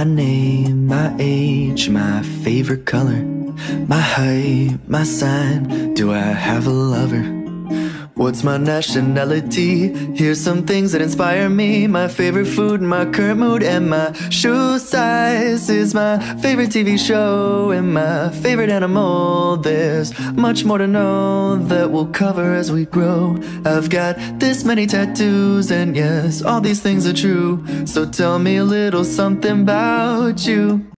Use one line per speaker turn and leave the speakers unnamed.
My name, my age, my favorite color, my height, my sign, do I have a lover? What's my nationality? Here's some things that inspire me. My favorite food, my current mood, and my shoe size is my favorite TV show and my favorite animal. There's much more to know that we'll cover as we grow. I've got this many tattoos, and yes, all these things are true. So tell me a little something about you.